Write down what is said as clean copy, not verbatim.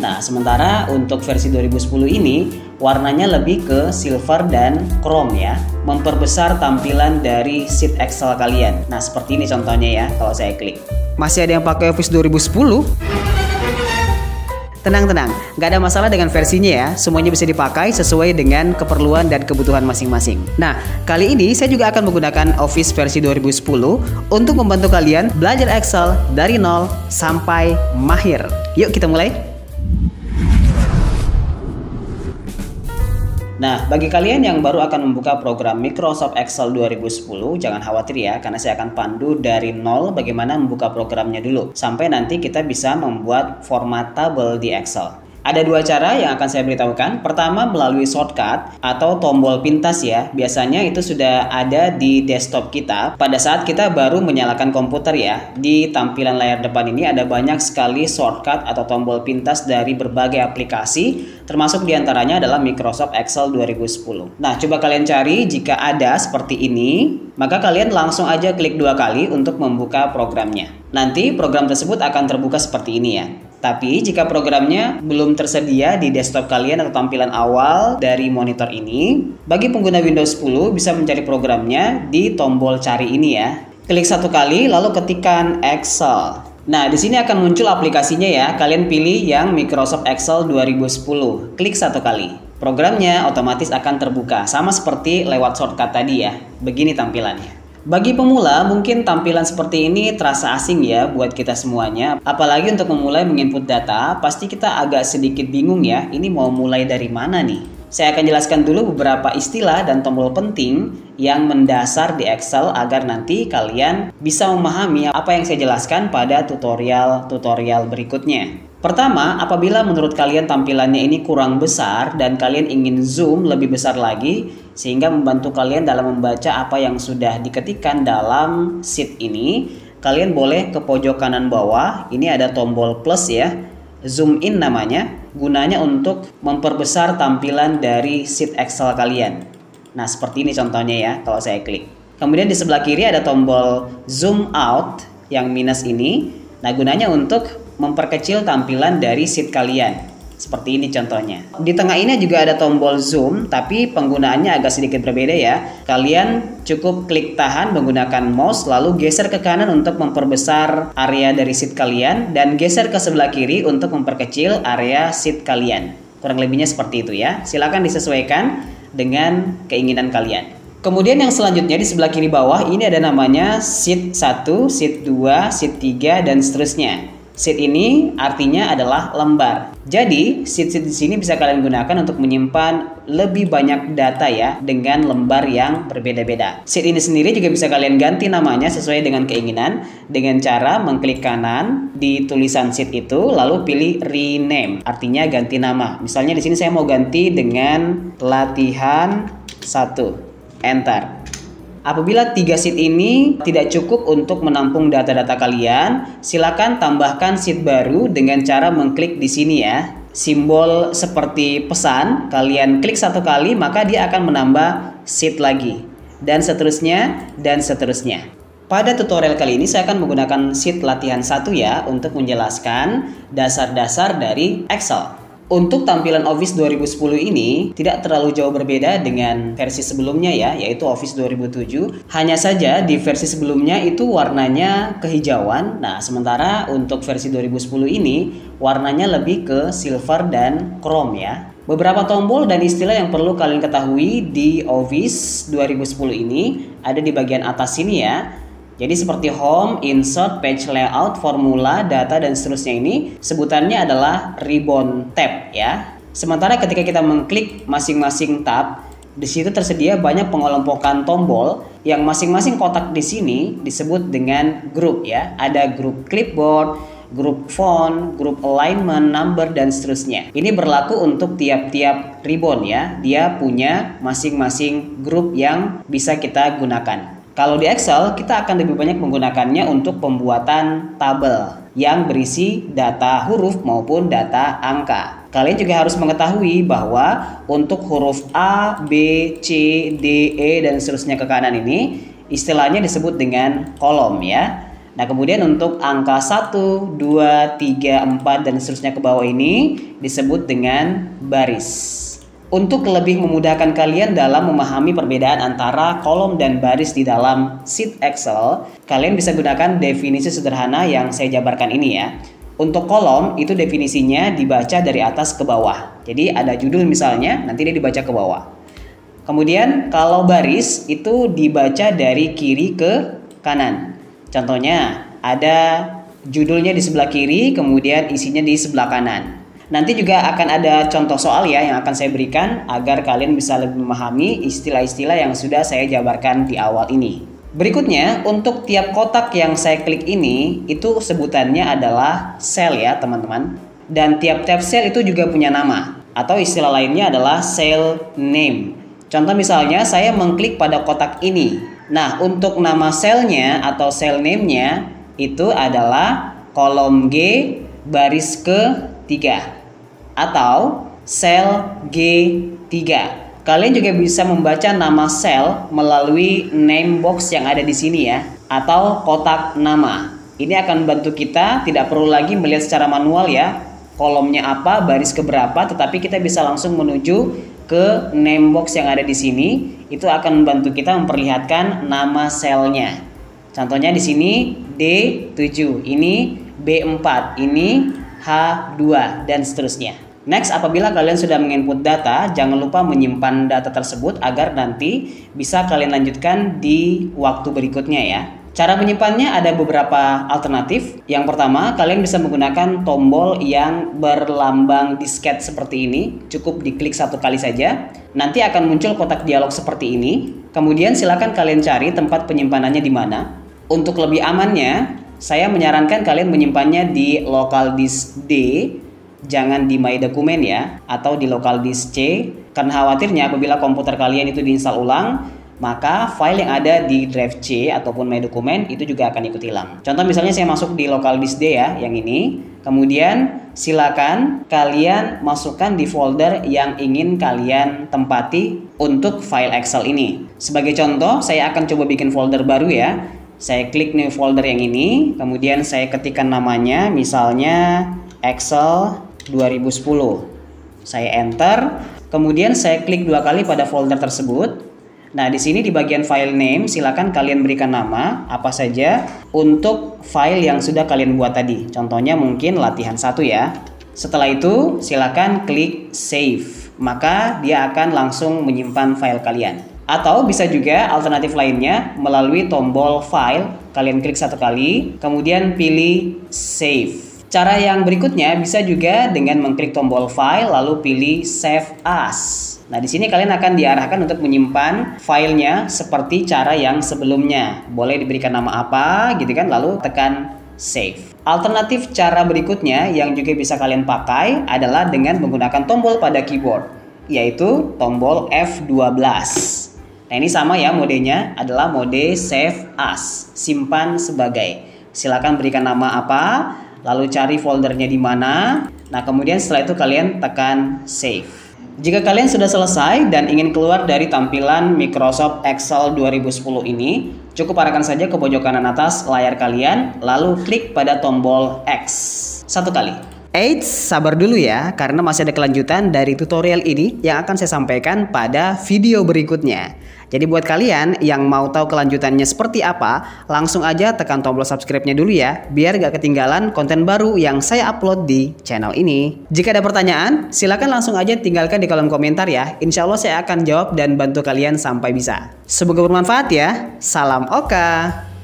Nah, sementara untuk versi 2010 ini warnanya lebih ke silver dan chrome ya, memperbesar tampilan dari sheet Excel kalian. Nah, seperti ini contohnya ya kalau saya klik. Masih ada yang pakai Office 2010? Tenang, nggak ada masalah dengan versinya ya. Semuanya bisa dipakai sesuai dengan keperluan dan kebutuhan masing-masing. Nah, kali ini saya juga akan menggunakan Office versi 2010 untuk membantu kalian belajar Excel dari nol sampai mahir. Yuk kita mulai. Nah, bagi kalian yang baru akan membuka program Microsoft Excel 2010, jangan khawatir ya, karena saya akan pandu dari nol bagaimana membuka programnya dulu, sampai nanti kita bisa membuat format tabel di Excel. Ada dua cara yang akan saya beritahukan. Pertama, melalui shortcut atau tombol pintas ya. Biasanya itu sudah ada di desktop kita pada saat kita baru menyalakan komputer ya. Di tampilan layar depan ini ada banyak sekali shortcut atau tombol pintas dari berbagai aplikasi, termasuk diantaranya adalah Microsoft Excel 2010. Nah, coba kalian cari, jika ada seperti ini, maka kalian langsung aja klik 2 kali untuk membuka programnya. Nanti program tersebut akan terbuka seperti ini ya. Tapi jika programnya belum tersedia di desktop kalian atau tampilan awal dari monitor ini, bagi pengguna Windows 10 bisa mencari programnya di tombol cari ini ya. Klik 1 kali lalu ketikkan Excel. Nah, di sini akan muncul aplikasinya ya. Kalian pilih yang Microsoft Excel 2010. Klik 1 kali. Programnya otomatis akan terbuka sama seperti lewat shortcut tadi ya. Begini tampilannya. Bagi pemula, mungkin tampilan seperti ini terasa asing ya buat kita semuanya. Apalagi untuk memulai menginput data, pasti kita agak sedikit bingung ya, ini mau mulai dari mana nih? Saya akan jelaskan dulu beberapa istilah dan tombol penting yang mendasar di Excel agar nanti kalian bisa memahami apa yang saya jelaskan pada tutorial berikutnya. Pertama, apabila menurut kalian tampilannya ini kurang besar dan kalian ingin zoom lebih besar lagi sehingga membantu kalian dalam membaca apa yang sudah diketikkan dalam sheet ini, kalian boleh ke pojok kanan bawah, ini ada tombol plus ya, zoom in namanya, gunanya untuk memperbesar tampilan dari sheet Excel kalian. Nah, seperti ini contohnya ya kalau saya klik. Kemudian di sebelah kiri ada tombol zoom out yang minus ini. Nah, gunanya untuk memperkecil tampilan dari sheet kalian. Seperti ini contohnya. Di tengah ini juga ada tombol zoom, tapi penggunaannya agak sedikit berbeda ya. Kalian cukup klik tahan menggunakan mouse, lalu geser ke kanan untuk memperbesar area dari sheet kalian, dan geser ke sebelah kiri untuk memperkecil area sheet kalian. Kurang lebihnya seperti itu ya. Silakan disesuaikan dengan keinginan kalian. Kemudian yang selanjutnya di sebelah kiri bawah ini ada namanya sheet 1, sheet 2, sheet 3, dan seterusnya. Sheet ini artinya adalah lembar. Jadi, sheet-sheet di sini bisa kalian gunakan untuk menyimpan lebih banyak data ya dengan lembar yang berbeda-beda. Sheet ini sendiri juga bisa kalian ganti namanya sesuai dengan keinginan dengan cara mengklik kanan di tulisan sheet itu lalu pilih rename, artinya ganti nama. Misalnya di sini saya mau ganti dengan latihan 1. Enter. Apabila 3 sheet ini tidak cukup untuk menampung data-data kalian, silakan tambahkan sheet baru dengan cara mengklik di sini ya. Simbol seperti pesan, kalian klik 1 kali maka dia akan menambah sheet lagi. Dan seterusnya, dan seterusnya. Pada tutorial kali ini saya akan menggunakan sheet latihan 1 ya untuk menjelaskan dasar-dasar dari Excel. Untuk tampilan Office 2010 ini tidak terlalu jauh berbeda dengan versi sebelumnya ya, yaitu Office 2007. Hanya saja di versi sebelumnya itu warnanya kehijauan. Nah, sementara untuk versi 2010 ini warnanya lebih ke silver dan chrome ya. Beberapa tombol dan istilah yang perlu kalian ketahui di Office 2010 ini ada di bagian atas sini ya. Jadi seperti home, insert, page layout, formula, data, dan seterusnya ini sebutannya adalah ribbon tab ya. Sementara ketika kita mengklik masing-masing tab, di situ tersedia banyak pengelompokan tombol yang masing-masing kotak di sini disebut dengan grup ya. Ada grup clipboard, grup font, grup alignment, number, dan seterusnya. Ini berlaku untuk tiap-tiap ribbon ya. Dia punya masing-masing grup yang bisa kita gunakan. Kalau di Excel, kita akan lebih banyak menggunakannya untuk pembuatan tabel yang berisi data huruf maupun data angka. Kalian juga harus mengetahui bahwa untuk huruf A, B, C, D, E, dan seterusnya ke kanan ini, istilahnya disebut dengan kolom ya. Nah, kemudian untuk angka 1, 2, 3, 4 dan seterusnya ke bawah ini disebut dengan baris. Untuk lebih memudahkan kalian dalam memahami perbedaan antara kolom dan baris di dalam sheet Excel, kalian bisa gunakan definisi sederhana yang saya jabarkan ini ya. Untuk kolom itu definisinya dibaca dari atas ke bawah. Jadi ada judul misalnya, nanti dia dibaca ke bawah. Kemudian kalau baris itu dibaca dari kiri ke kanan. Contohnya ada judulnya di sebelah kiri, kemudian isinya di sebelah kanan. Nanti juga akan ada contoh soal ya yang akan saya berikan agar kalian bisa lebih memahami istilah-istilah yang sudah saya jabarkan di awal ini. Berikutnya, untuk tiap kotak yang saya klik ini, itu sebutannya adalah sel ya teman-teman. Dan tiap-tiap sel itu juga punya nama, atau istilah lainnya adalah cell name. Contoh misalnya, saya mengklik pada kotak ini. Nah, untuk nama selnya atau cell name-nya, itu adalah kolom G baris ke-3 atau sel G3. Kalian juga bisa membaca nama sel melalui name box yang ada di sini ya, atau kotak nama. Ini akan membantu kita tidak perlu lagi melihat secara manual ya, kolomnya apa, baris keberapa, tetapi kita bisa langsung menuju ke name box yang ada di sini. Itu akan membantu kita memperlihatkan nama selnya. Contohnya di sini D7, ini B4, ini H2 dan seterusnya. Next, apabila kalian sudah menginput data, jangan lupa menyimpan data tersebut agar nanti bisa kalian lanjutkan di waktu berikutnya ya. Cara menyimpannya ada beberapa alternatif. Yang pertama, kalian bisa menggunakan tombol yang berlambang disket seperti ini. Cukup diklik satu kali saja. Nanti akan muncul kotak dialog seperti ini. Kemudian silakan kalian cari tempat penyimpanannya di mana. Untuk lebih amannya, saya menyarankan kalian menyimpannya di local disk D, jangan di My Document ya, atau di local disk C, karena khawatirnya apabila komputer kalian itu diinstal ulang, maka file yang ada di drive C ataupun My Document itu juga akan ikut hilang. Contoh misalnya saya masuk di local disk D ya, yang ini. Kemudian silakan kalian masukkan di folder yang ingin kalian tempati untuk file Excel ini. Sebagai contoh, saya akan coba bikin folder baru ya. Saya klik new folder yang ini, kemudian saya ketikkan namanya, misalnya Excel 2010. Saya enter, kemudian saya klik 2 kali pada folder tersebut. Nah, di sini di bagian file name silakan kalian berikan nama apa saja untuk file yang sudah kalian buat tadi. Contohnya mungkin latihan 1 ya. Setelah itu silakan klik save. Maka dia akan langsung menyimpan file kalian. Atau bisa juga alternatif lainnya melalui tombol file, kalian klik 1 kali, kemudian pilih save. Cara yang berikutnya bisa juga dengan mengklik tombol file lalu pilih save as. Nah, di sini kalian akan diarahkan untuk menyimpan filenya seperti cara yang sebelumnya. Boleh diberikan nama apa gitu kan, lalu tekan save. Alternatif cara berikutnya yang juga bisa kalian pakai adalah dengan menggunakan tombol pada keyboard, yaitu tombol F12. Nah, ini sama ya modenya, adalah mode save as, simpan sebagai. Silakan berikan nama apa, lalu cari foldernya di mana. Nah, kemudian setelah itu kalian tekan save. Jika kalian sudah selesai dan ingin keluar dari tampilan Microsoft Excel 2010 ini, cukup arahkan saja ke pojok kanan atas layar kalian, lalu klik pada tombol X 1 kali. Eits, sabar dulu ya, karena masih ada kelanjutan dari tutorial ini yang akan saya sampaikan pada video berikutnya. Jadi buat kalian yang mau tahu kelanjutannya seperti apa, langsung aja tekan tombol subscribe-nya dulu ya, biar gak ketinggalan konten baru yang saya upload di channel ini. Jika ada pertanyaan, silakan langsung aja tinggalkan di kolom komentar ya. Insya Allah saya akan jawab dan bantu kalian sampai bisa. Semoga bermanfaat ya. Salam Oka.